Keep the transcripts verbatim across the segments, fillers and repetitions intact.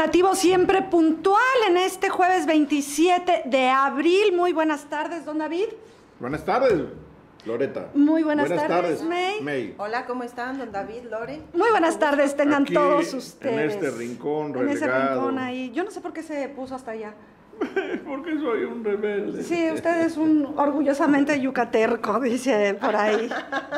informativo siempre puntual en este jueves veintisiete de abril. Muy buenas tardes, don David. Buenas tardes, Loreta. Muy buenas, buenas tardes, tardes, May. May. Hola, ¿cómo están, don David, Lore? Muy buenas tardes, tengan Aquí, todos ustedes. En este rincón relegado. En ese rincón ahí. Yo no sé por qué se puso hasta allá. Porque soy un rebelde. Sí, usted es un orgullosamente yucaterco, dice por ahí.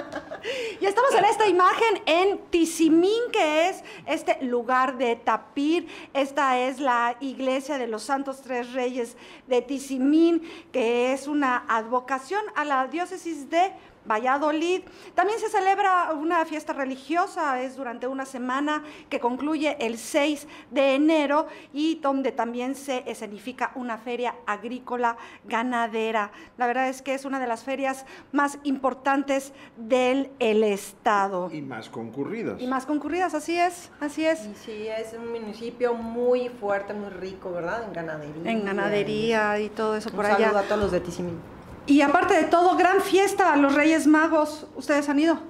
Y estamos en esta imagen en Tizimín, que es este lugar de tapir. Esta es la iglesia de los Santos Tres Reyes de Tizimín, que es una advocación a la diócesis de Valladolid. También se celebra una fiesta religiosa, es durante una semana que concluye el seis de enero y donde también se escenifica una feria agrícola ganadera. La verdad es que es una de las ferias más importantes del el estado. Y más concurridas. Y más concurridas, así es, así es. Y sí, es un municipio muy fuerte, muy rico, ¿verdad? En ganadería. En ganadería y todo eso Un por saludo allá. a todos los de Tizimín. Y aparte de todo, gran fiesta a los Reyes Magos. ¿Ustedes han ido?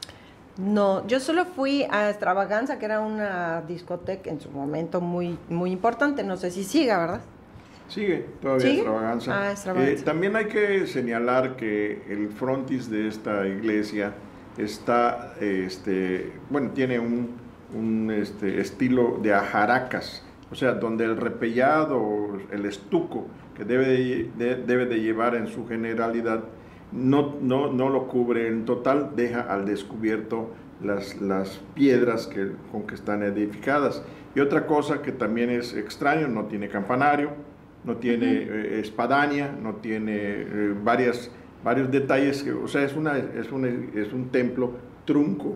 No, yo solo fui a Extravaganza, que era una discoteca en su momento muy, muy importante. No sé si siga, ¿verdad? Sigue todavía ¿Sigue? Extravaganza. Ah, Extravaganza. Eh, también hay que señalar que el frontis de esta iglesia está, este, bueno, tiene un, un este, estilo de ajaracas, o sea, donde el repellado, el estuco que debe de, de, debe de llevar en su generalidad, no, no, no lo cubre en total, deja al descubierto las, las piedras que, con que están edificadas. Y otra cosa que también es extraño, no tiene campanario, no tiene uh-huh. eh, espadaña, no tiene eh, varias, varios detalles, que, o sea, es, una, es, un, es un templo trunco.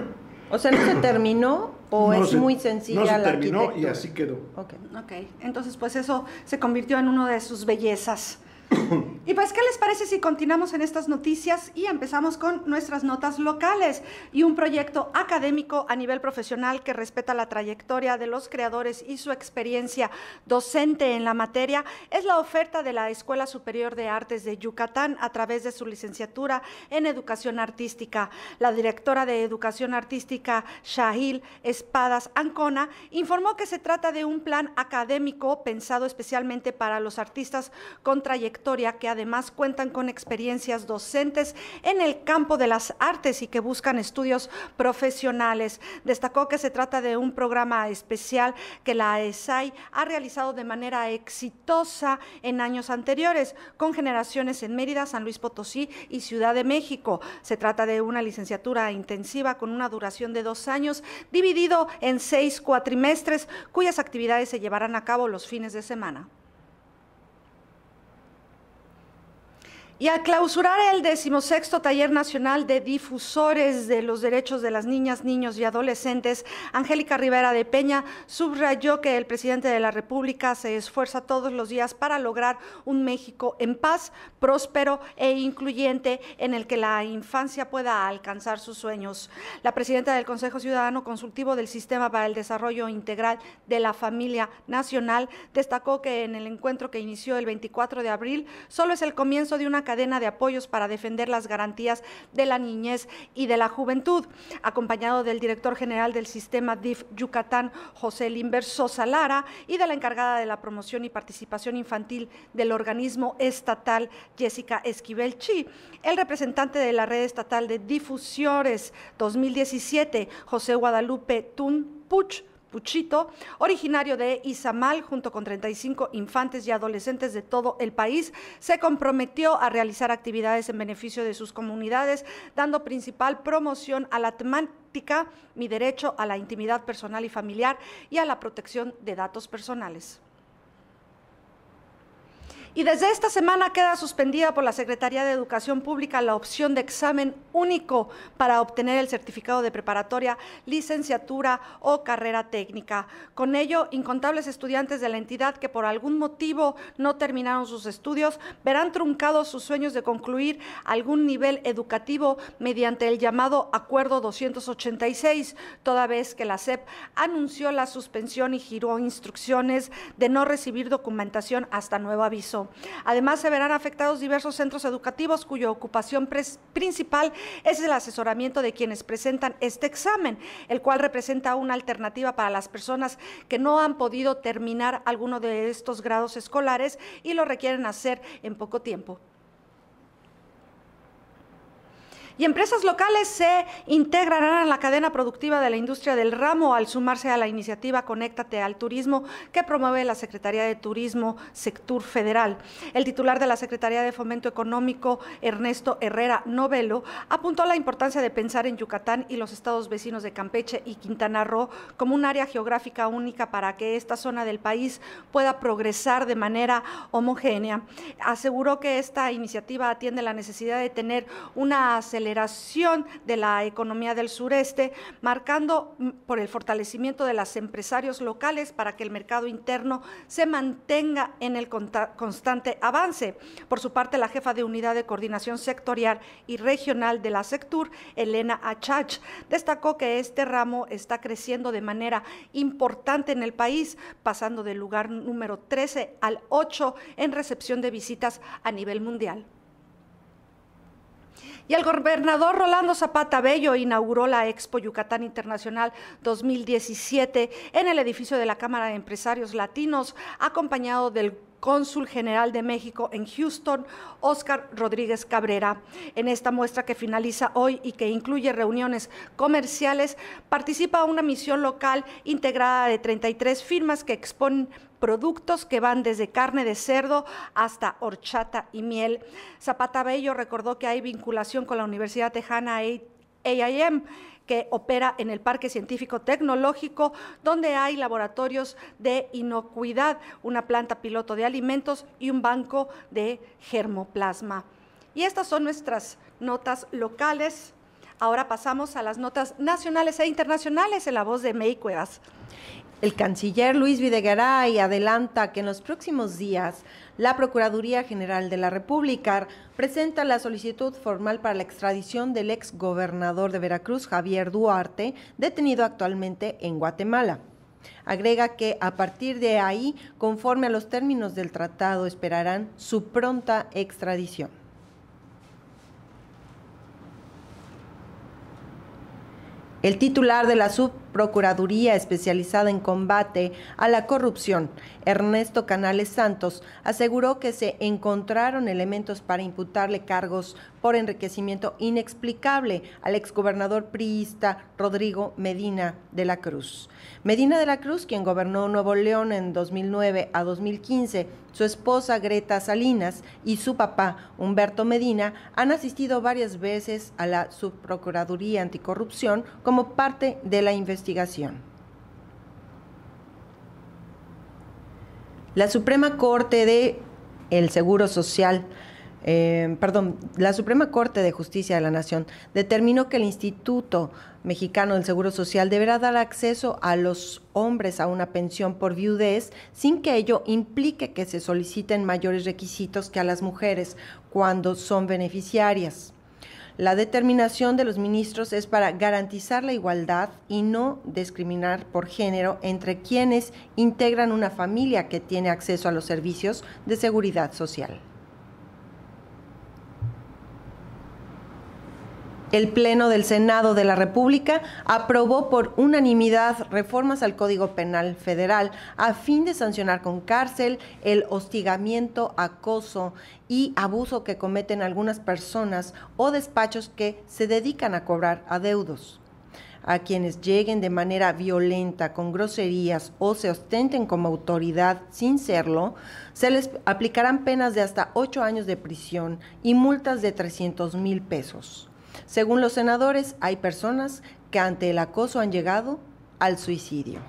O sea, ¿no se terminó o no es se, muy sencilla no se la terminó arquitectura? Y así quedó. Okay. Ok, entonces pues eso se convirtió en una de sus bellezas. Y pues, ¿qué les parece si continuamos en estas noticias y empezamos con nuestras notas locales? Y un proyecto académico a nivel profesional que respeta la trayectoria de los creadores y su experiencia docente en la materia es la oferta de la Escuela Superior de Artes de Yucatán a través de su licenciatura en Educación Artística. La directora de Educación Artística, Shahil Espadas Ancona, informó que se trata de un plan académico pensado especialmente para los artistas con trayectoria que además cuentan con experiencias docentes en el campo de las artes y que buscan estudios profesionales. Destacó que se trata de un programa especial que la E S A I ha realizado de manera exitosa en años anteriores, con generaciones en Mérida, San Luis Potosí y Ciudad de México. Se trata de una licenciatura intensiva con una duración de dos años, dividido en seis cuatrimestres, cuyas actividades se llevarán a cabo los fines de semana. Y al clausurar el decimosexto Taller Nacional de Difusores de los Derechos de las Niñas, Niños y Adolescentes, Angélica Rivera de Peña subrayó que el presidente de la República se esfuerza todos los días para lograr un México en paz, próspero e incluyente, en el que la infancia pueda alcanzar sus sueños. La presidenta del Consejo Ciudadano Consultivo del Sistema para el Desarrollo Integral de la Familia Nacional destacó que en el encuentro que inició el veinticuatro de abril solo es el comienzo de una cadena de apoyos para defender las garantías de la niñez y de la juventud. Acompañado del director general del sistema D I F Yucatán, José Limber Sosa Lara, y de la encargada de la promoción y participación infantil del organismo estatal, Jessica Esquivel Chi, el representante de la red estatal de difusores dos mil diecisiete, José Guadalupe Tun Puch, Puchito, originario de Izamal, junto con treinta y cinco infantes y adolescentes de todo el país, se comprometió a realizar actividades en beneficio de sus comunidades, dando principal promoción a la temática Mi derecho a la intimidad personal y familiar y a la protección de datos personales. Y desde esta semana queda suspendida por la Secretaría de Educación Pública la opción de examen único para obtener el certificado de preparatoria, licenciatura o carrera técnica. Con ello, incontables estudiantes de la entidad que por algún motivo no terminaron sus estudios verán truncados sus sueños de concluir algún nivel educativo mediante el llamado Acuerdo doscientos ochenta y seis, toda vez que la S E P anunció la suspensión y giró instrucciones de no recibir documentación hasta nuevo aviso. marzo. Además, se verán afectados diversos centros educativos cuya ocupación principal es el asesoramiento de quienes presentan este examen, el cual representa una alternativa para las personas que no han podido terminar alguno de estos grados escolares y lo requieren hacer en poco tiempo. Y empresas locales se integrarán a la cadena productiva de la industria del ramo al sumarse a la iniciativa Conéctate al Turismo que promueve la Secretaría de Turismo Sectur Federal. El titular de la Secretaría de Fomento Económico, Ernesto Herrera Novelo, apuntó la importancia de pensar en Yucatán y los estados vecinos de Campeche y Quintana Roo como un área geográfica única para que esta zona del país pueda progresar de manera homogénea. Aseguró que esta iniciativa atiende la necesidad de tener una aceleración de la economía del sureste, marcando por el fortalecimiento de los empresarios locales para que el mercado interno se mantenga en el constante avance. Por su parte, la jefa de Unidad de Coordinación Sectorial y Regional de la Sectur, Elena Achach, destacó que este ramo está creciendo de manera importante en el país, pasando del lugar número trece al ocho en recepción de visitas a nivel mundial. Y el gobernador Rolando Zapata Bello inauguró la Expo Yucatán Internacional dos mil diecisiete en el edificio de la Cámara de Empresarios Latinos, acompañado del cónsul general de México en Houston, Óscar Rodríguez Cabrera. En esta muestra que finaliza hoy y que incluye reuniones comerciales, participa una misión local integrada de treinta y tres firmas que exponen productos que van desde carne de cerdo hasta horchata y miel. Zapata Bello recordó que hay vinculación con la Universidad Tejana A I M, que opera en el Parque Científico Tecnológico, donde hay laboratorios de inocuidad, una planta piloto de alimentos y un banco de germoplasma. Y estas son nuestras notas locales. Ahora pasamos a las notas nacionales e internacionales en la voz de May Cuevas. El canciller Luis Videgaray adelanta que en los próximos días la Procuraduría General de la República presenta la solicitud formal para la extradición del exgobernador de Veracruz, Javier Duarte, detenido actualmente en Guatemala. Agrega que a partir de ahí, conforme a los términos del tratado, esperarán su pronta extradición. El titular de la Subprocuraduría especializada en combate a la corrupción, Ernesto Canales Santos, aseguró que se encontraron elementos para imputarle cargos por enriquecimiento inexplicable al exgobernador priista Rodrigo Medina de la Cruz. Medina de la Cruz, quien gobernó Nuevo León en dos mil nueve a dos mil quince, su esposa Greta Salinas y su papá Humberto Medina han asistido varias veces a la Subprocuraduría Anticorrupción como parte de la investigación. La Suprema Corte de el Seguro Social Eh, perdón, la Suprema Corte de Justicia de la Nación determinó que el Instituto Mexicano del Seguro Social deberá dar acceso a los hombres a una pensión por viudez sin que ello implique que se soliciten mayores requisitos que a las mujeres cuando son beneficiarias. La determinación de los ministros es para garantizar la igualdad y no discriminar por género entre quienes integran una familia que tiene acceso a los servicios de seguridad social. El Pleno del Senado de la República aprobó por unanimidad reformas al Código Penal Federal a fin de sancionar con cárcel el hostigamiento, acoso y abuso que cometen algunas personas o despachos que se dedican a cobrar adeudos. A quienes lleguen de manera violenta, con groserías o se ostenten como autoridad sin serlo, se les aplicarán penas de hasta ocho años de prisión y multas de trescientos mil pesos. Según los senadores, hay personas que ante el acoso han llegado al suicidio.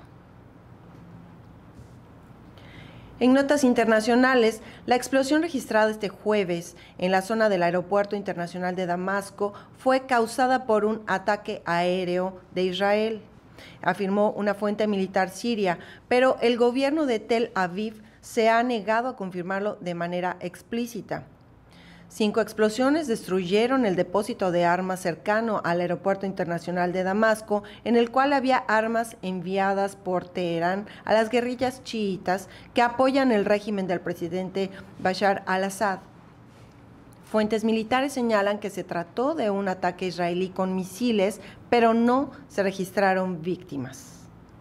En notas internacionales, la explosión registrada este jueves en la zona del Aeropuerto Internacional de Damasco fue causada por un ataque aéreo de Israel, afirmó una fuente militar siria, pero el gobierno de Tel Aviv se ha negado a confirmarlo de manera explícita. Cinco explosiones destruyeron el depósito de armas cercano al Aeropuerto Internacional de Damasco, en el cual había armas enviadas por Teherán a las guerrillas chiitas que apoyan el régimen del presidente Bashar al-Assad. Fuentes militares señalan que se trató de un ataque israelí con misiles, pero no se registraron víctimas.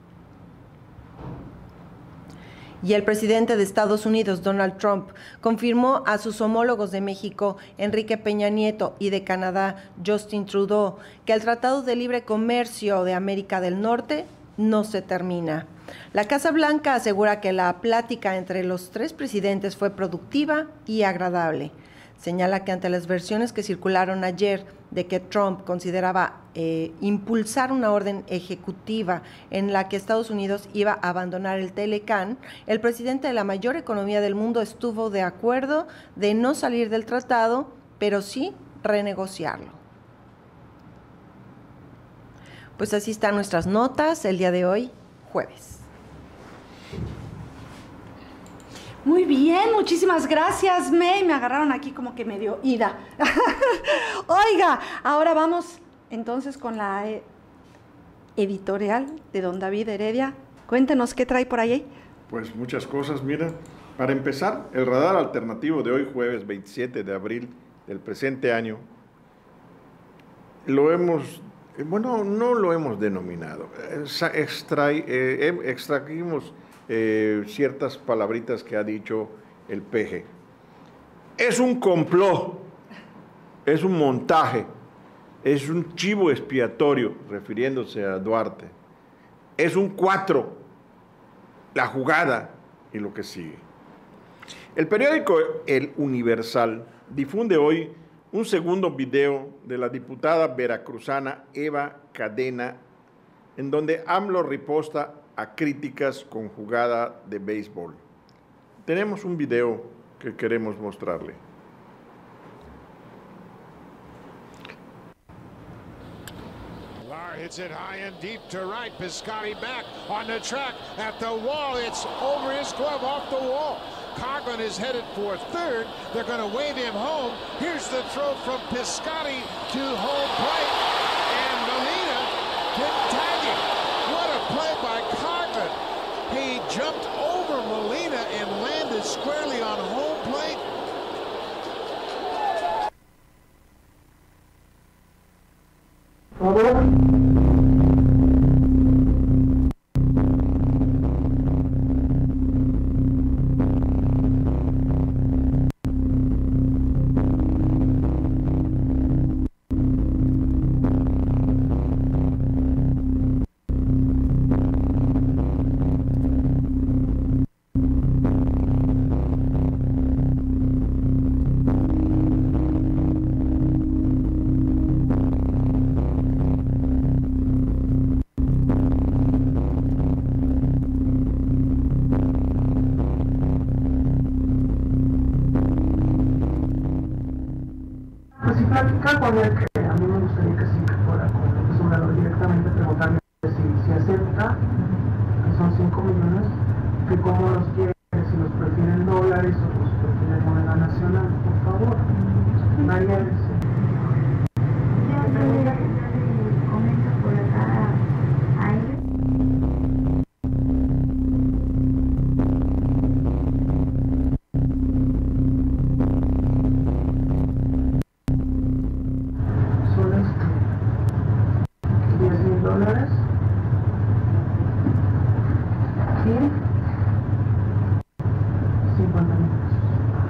Y el presidente de Estados Unidos, Donald Trump, confirmó a sus homólogos de México, Enrique Peña Nieto, y de Canadá, Justin Trudeau, que el Tratado de Libre Comercio de América del Norte no se termina. La Casa Blanca asegura que la plática entre los tres presidentes fue productiva y agradable. Señala que ante las versiones que circularon ayer de que Trump consideraba eh, impulsar una orden ejecutiva en la que Estados Unidos iba a abandonar el Telecán, el presidente de la mayor economía del mundo estuvo de acuerdo de no salir del tratado, pero sí renegociarlo. Pues así están nuestras notas el día de hoy, jueves. Muy bien, muchísimas gracias, May. Me agarraron aquí como que medio ida. Oiga, ahora vamos entonces con la editorial de don David Heredia. Cuéntenos qué trae por ahí. Pues muchas cosas, mira. Para empezar, el radar alternativo de hoy, jueves veintisiete de abril del presente año, lo hemos, bueno, no lo hemos denominado. Extraí, eh, extrajimos Eh, ciertas palabritas que ha dicho el P G. Es un complot, es un montaje, es un chivo expiatorio, refiriéndose a Duarte. Es un cuatro, la jugada y lo que sigue. El periódico El Universal difunde hoy un segundo video de la diputada veracruzana Eva Cadena, en donde AMLO riposta a críticas con jugada de béisbol. Tenemos un video que queremos mostrarle. Lar hits it high and deep to right. Piscotty back on the track at the wall. It's over his glove, off the wall. Coghlan is headed for third. They're going to wave him home. Here's the throw from Piscotty to home plate. And Molina didn't tag him. What a play by Coghlan. He jumped over Molina and landed squarely on home plate. Platicar con él, que a mí me gustaría que sí, que fuera con el profesor directamente, preguntarle si, si acepta, que son cinco millones, que cómo los quiere, si los prefieren dólares o los prefieren moneda nacional, por favor. María dice. Ya le comento por acá a ellos. Dólares y cincuenta mil pesos.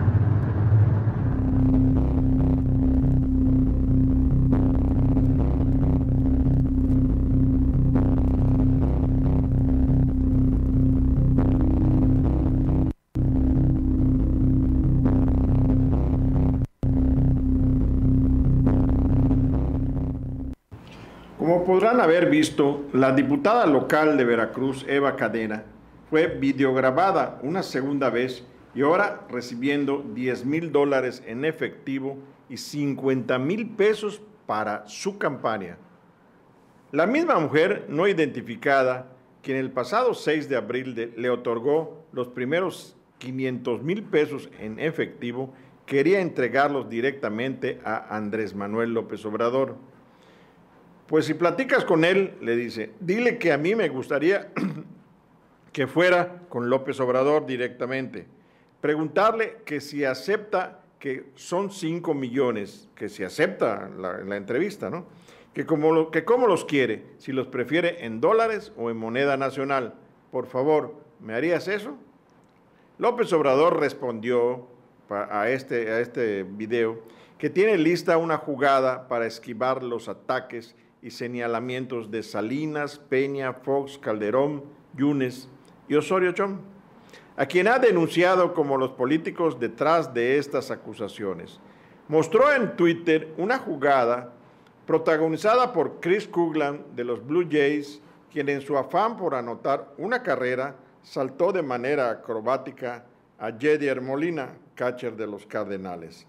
Como podrán haber visto, la diputada local de Veracruz, Eva Cadena, fue videograbada una segunda vez y ahora recibiendo diez mil dólares en efectivo y cincuenta mil pesos para su campaña. La misma mujer no identificada, quien el pasado seis de abril de, le otorgó los primeros quinientos mil pesos en efectivo quería entregarlos directamente a Andrés Manuel López Obrador. Pues si platicas con él, le dice, dile que a mí me gustaría que fuera con López Obrador directamente. Preguntarle que si acepta que son cinco millones, que si acepta la, la entrevista, ¿no? Que, como lo, que cómo los quiere, si los prefiere en dólares o en moneda nacional. Por favor, ¿me harías eso? López Obrador respondió a este, a este video que tiene lista una jugada para esquivar los ataques y señalamientos de Salinas, Peña, Fox, Calderón, Yunes y Osorio Chong, a quien ha denunciado como los políticos detrás de estas acusaciones. Mostró en Twitter una jugada protagonizada por Chris Coughlin de los Blue Jays, quien en su afán por anotar una carrera saltó de manera acrobática a Yadier Molina, catcher de los Cardenales.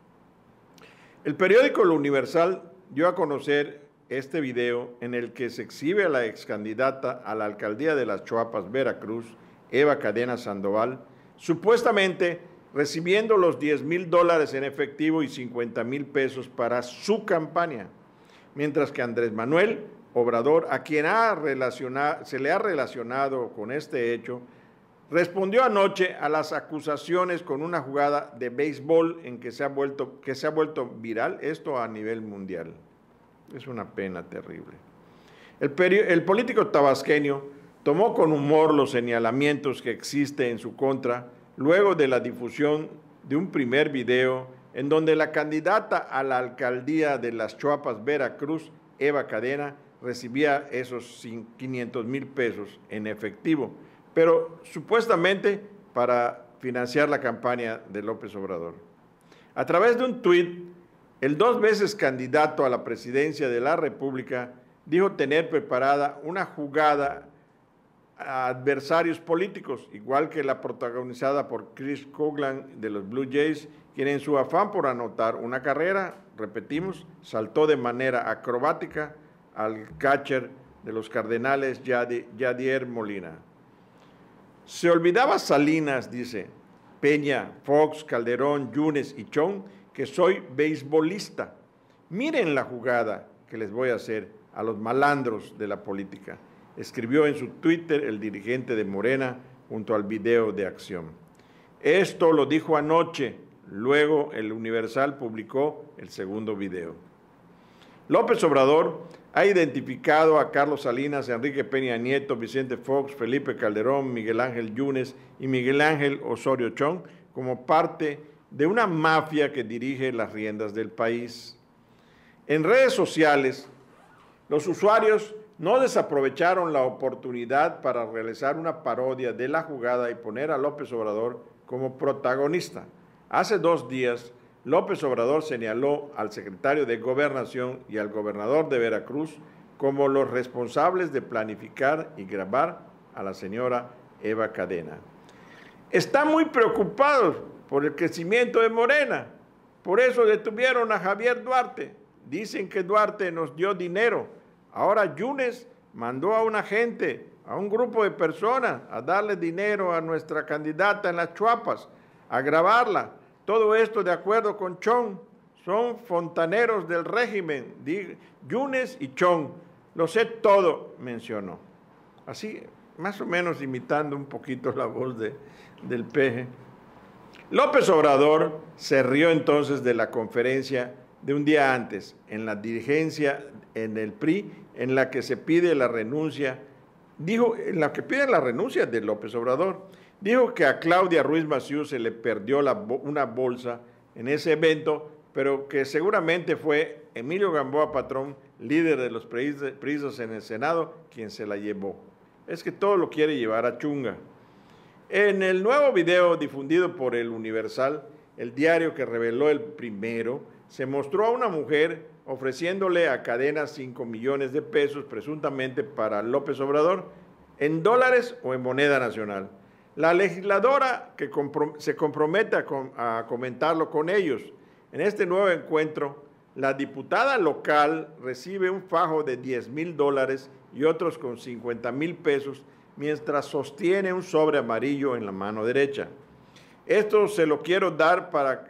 El periódico Lo Universal dio a conocer este video en el que se exhibe a la excandidata a la alcaldía de Las Chuapas, Veracruz, Eva Cadena Sandoval, supuestamente recibiendo los diez mil dólares en efectivo y cincuenta mil pesos para su campaña, mientras que Andrés Manuel Obrador, a quien ha relacionado, se le ha relacionado con este hecho, respondió anoche a las acusaciones con una jugada de béisbol en que se ha vuelto, que se ha vuelto viral, esto a nivel mundial. Es una pena terrible. El, el político tabasqueño tomó con humor los señalamientos que existen en su contra luego de la difusión de un primer video en donde la candidata a la alcaldía de Las Chuapas, Veracruz, Eva Cadena, recibía esos quinientos mil pesos en efectivo, pero supuestamente para financiar la campaña de López Obrador. A través de un tuit, el dos veces candidato a la presidencia de la República dijo tener preparada una jugada a adversarios políticos, igual que la protagonizada por Chris Coughlin de los Blue Jays, quien en su afán por anotar una carrera, repetimos, saltó de manera acrobática al catcher de los Cardenales, Yadier Molina. Se olvidaba Salinas, dice, Peña, Fox, Calderón, Yunes y Chong, que soy beisbolista. Miren la jugada que les voy a hacer a los malandros de la política, escribió en su Twitter el dirigente de Morena junto al video de acción. Esto lo dijo anoche, luego el Universal publicó el segundo video. López Obrador ha identificado a Carlos Salinas, Enrique Peña Nieto, Vicente Fox, Felipe Calderón, Miguel Ángel Yunes y Miguel Ángel Osorio Chong como parte de una mafia que dirige las riendas del país. En redes sociales, los usuarios no desaprovecharon la oportunidad para realizar una parodia de la jugada y poner a López Obrador como protagonista. Hace dos días, López Obrador señaló al secretario de Gobernación y al gobernador de Veracruz como los responsables de planificar y grabar a la señora Eva Cadena. Están muy preocupados por el crecimiento de Morena, por eso detuvieron a Javier Duarte. Dicen que Duarte nos dio dinero. Ahora Yunes mandó a una gente, a un grupo de personas, a darle dinero a nuestra candidata en Las Chuapas, a grabarla. Todo esto de acuerdo con Chong, son fontaneros del régimen, Yunes y Chong, lo sé todo, mencionó. Así, más o menos imitando un poquito la voz de, del peje. López Obrador se rió entonces de la conferencia de un día antes, en la dirigencia en el P R I, en la que se pide la renuncia, dijo, en la que pide la renuncia de López Obrador. Dijo que a Claudia Ruiz Massieu se le perdió la, una bolsa en ese evento, pero que seguramente fue Emilio Gamboa Patrón, líder de los priistas en el Senado, quien se la llevó. Es que todo lo quiere llevar a chunga. En el nuevo video difundido por el Universal, el diario que reveló el primero, se mostró a una mujer ofreciéndole a Cadena cinco millones de pesos, presuntamente para López Obrador, en dólares o en moneda nacional. La legisladora que comprom- se compromete a, com- a comentarlo con ellos. En este nuevo encuentro, la diputada local recibe un fajo de diez mil dólares y otros con cincuenta mil pesos, mientras sostiene un sobre amarillo en la mano derecha. Esto se lo quiero dar para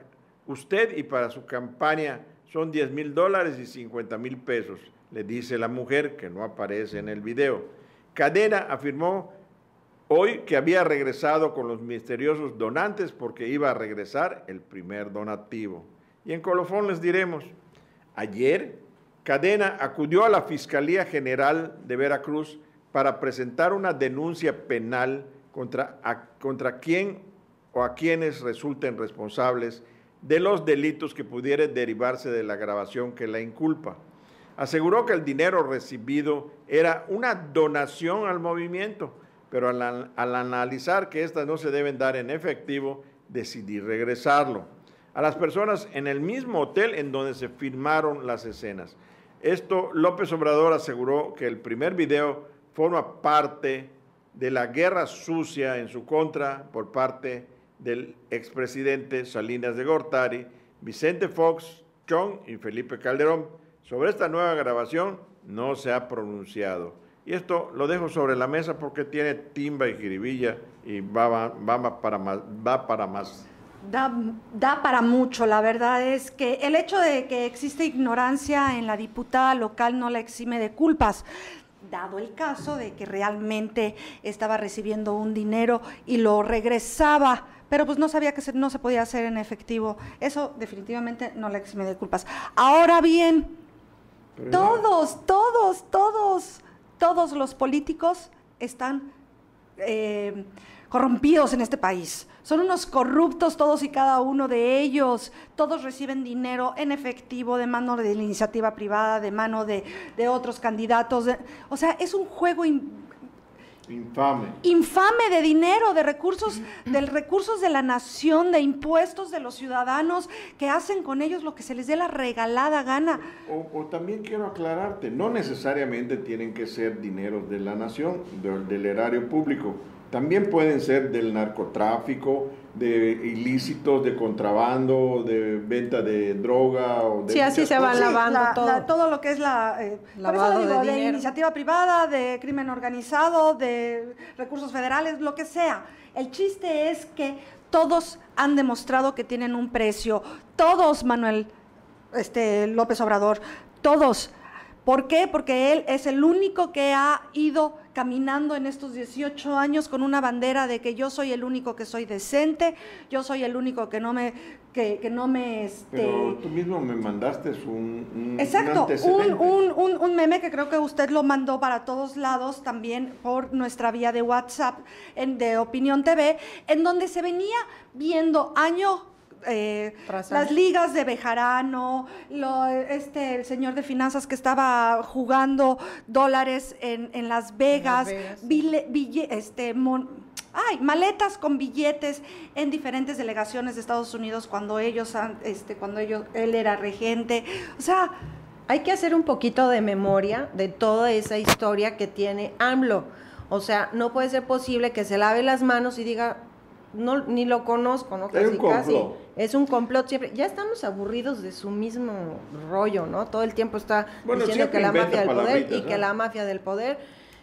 Usted y para su campaña son diez mil dólares y cincuenta mil pesos, le dice la mujer que no aparece en el video. Cadena afirmó hoy que había regresado con los misteriosos donantes porque iba a regresar el primer donativo. Y en colofón les diremos, ayer Cadena acudió a la Fiscalía General de Veracruz para presentar una denuncia penal contra, a, contra quien o a quienes resulten responsables de los delitos que pudieran derivarse de la grabación que la inculpa. Aseguró que el dinero recibido era una donación al movimiento, pero al, al analizar que estas no se deben dar en efectivo, decidí regresarlo a las personas en el mismo hotel en donde se filmaron las escenas. Esto, López Obrador aseguró que el primer video forma parte de la guerra sucia en su contra por parte del expresidente Salinas de Gortari, Vicente Fox, Chong y Felipe Calderón. Sobre esta nueva grabación no se ha pronunciado. Y esto lo dejo sobre la mesa porque tiene timba y jiribilla y va, va, va, para, más, va para más. Da, da para mucho, la verdad es que el hecho de que existe ignorancia en la diputada local no la exime de culpas, dado el caso de que realmente estaba recibiendo un dinero y lo regresaba, pero pues no sabía que se, no se podía hacer en efectivo. Eso definitivamente no la exime de culpas. Ahora bien, pero todos, no. todos, todos, todos los políticos están eh, corrompidos en este país. Son unos corruptos todos y cada uno de ellos. Todos reciben dinero en efectivo de mano de la iniciativa privada, de mano de, de otros candidatos. De, o sea, es un juego in, infame. Infame de dinero, de recursos, de recursos de la nación, de impuestos de los ciudadanos que hacen con ellos lo que se les dé la regalada gana. O, o también quiero aclararte, no necesariamente tienen que ser dineros de la nación, de, del erario público. También pueden ser del narcotráfico, de ilícitos, de contrabando, de venta de droga. O de sí, así se va lavando sí, la, todo. La, todo lo que es la eh, lavado digo, de, de iniciativa privada, de crimen organizado, de recursos federales, lo que sea. El chiste es que todos han demostrado que tienen un precio. Todos, Manuel este, López Obrador, todos. ¿Por qué? Porque él es el único que ha ido caminando en estos dieciocho años con una bandera de que yo soy el único que soy decente, yo soy el único que no me... Que, que no me este... Pero tú mismo me mandaste un, un Exacto, un, un, un, un meme que creo que usted lo mandó para todos lados también por nuestra vía de WhatsApp en, de Opinión T V, en donde se venía viendo año... Eh, las ligas de Bejarano, lo, este, el señor de finanzas que estaba jugando dólares en, en Las Vegas, en Las Vegas bille, bille, este, mon, ay, maletas con billetes en diferentes delegaciones de Estados Unidos cuando ellos, este, cuando ellos, él era regente. O sea, hay que hacer un poquito de memoria de toda esa historia que tiene AMLO. O sea, no puede ser posible que se lave las manos y diga... No, ni lo conozco, ¿no? Casi, es un complot. Casi. Es un complot siempre. Ya estamos aburridos de su mismo rollo, ¿no? Todo el tiempo está bueno, diciendo que la mafia del poder y ¿no? que la mafia del poder.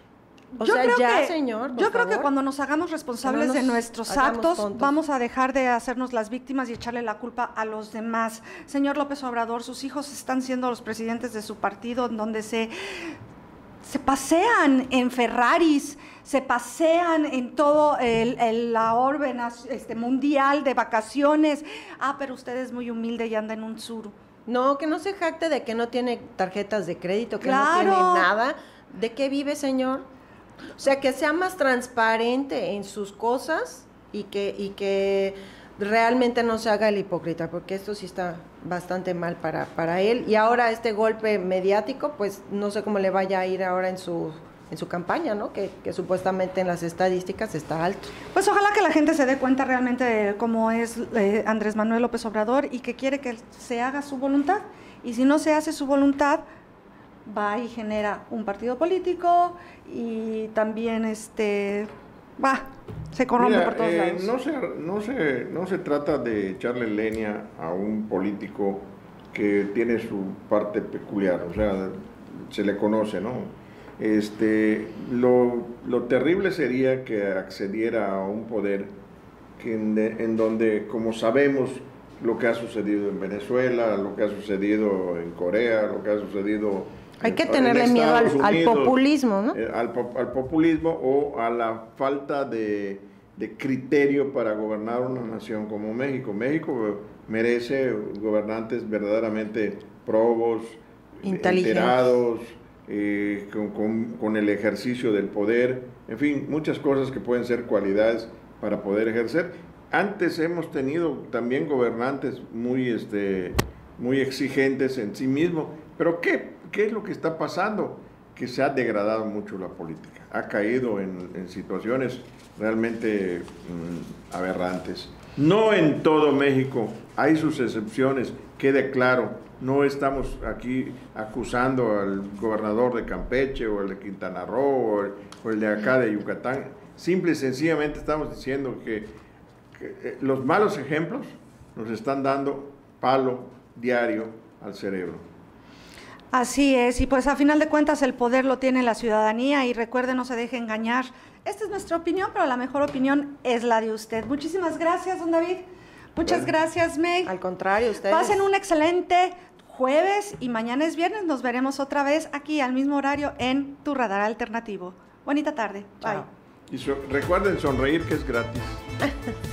O yo sea, creo ya, que, señor, Yo creo favor, que cuando nos hagamos responsables no nos de nuestros actos, tontos. Vamos a dejar de hacernos las víctimas y echarle la culpa a los demás. Señor López Obrador, sus hijos están siendo los presidentes de su partido, en donde se... se pasean en Ferraris, se pasean en todo el, el, la orbe este, mundial de vacaciones. Ah, pero usted es muy humilde y anda en un suru. No, que no se jacte de que no tiene tarjetas de crédito, que claro. no tiene nada. ¿De qué vive, señor? O sea, que sea más transparente en sus cosas y que, y que realmente no se haga el hipócrita, porque esto sí está bastante mal para, para él. Y ahora este golpe mediático, pues no sé cómo le vaya a ir ahora en su en su campaña, ¿no? Que, que supuestamente en las estadísticas está alto. Pues ojalá que la gente se dé cuenta realmente de cómo es eh, Andrés Manuel López Obrador y que quiere que se haga su voluntad. Y si no se hace su voluntad, va y genera un partido político y también este va, se corrompe Mira, por todos eh, lados. No se, no, se, no se trata de echarle leña a un político que tiene su parte peculiar, o sea, se le conoce, ¿no? Este, lo, lo terrible sería que accediera a un poder que en, de, en donde, como sabemos, lo que ha sucedido en Venezuela, lo que ha sucedido en Corea, lo que ha sucedido Hay que en, tenerle en miedo al, Estados al Unidos, populismo, ¿no? eh, al, po- al populismo o a la falta de, de criterio para gobernar una nación como México. México merece gobernantes verdaderamente probos, Inteligentes. enterados, eh, con, con, con el ejercicio del poder, en fin, muchas cosas que pueden ser cualidades para poder ejercer. Antes hemos tenido también gobernantes muy, este, muy exigentes en sí mismos, pero ¿qué, qué es lo que está pasando? Que se ha degradado mucho la política, ha caído en, en situaciones realmente mmm, aberrantes. No en todo México, hay sus excepciones, quede claro, no estamos aquí acusando al gobernador de Campeche o el de Quintana Roo o el, o el de acá de Yucatán, simple y sencillamente estamos diciendo que, que eh, los malos ejemplos nos están dando palo diario al cerebro. Así es, y pues a final de cuentas el poder lo tiene la ciudadanía y recuerde, no se deje engañar. Esta es nuestra opinión, pero la mejor opinión es la de usted. Muchísimas gracias, don David. Muchas Bueno. gracias, Meg. Al contrario, ustedes. Pasen un excelente jueves y mañana es viernes. Nos veremos otra vez aquí al mismo horario en Tu Radar Alternativo. Bonita tarde. Bye. Chao. Y so- recuerden sonreír, que es gratis.